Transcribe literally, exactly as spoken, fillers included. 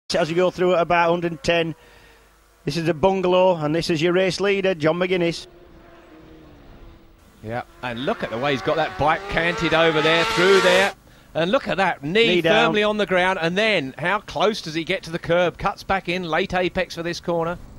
As you go through at about one hundred ten, this is a bungalow, and this is your race leader, John McGuiness. Yeah, and look at the way he's got that bike canted over there, through there. And look at that, knee, knee firmly on the ground. And then, how close does he get to the curb? Cuts back in, late apex for this corner.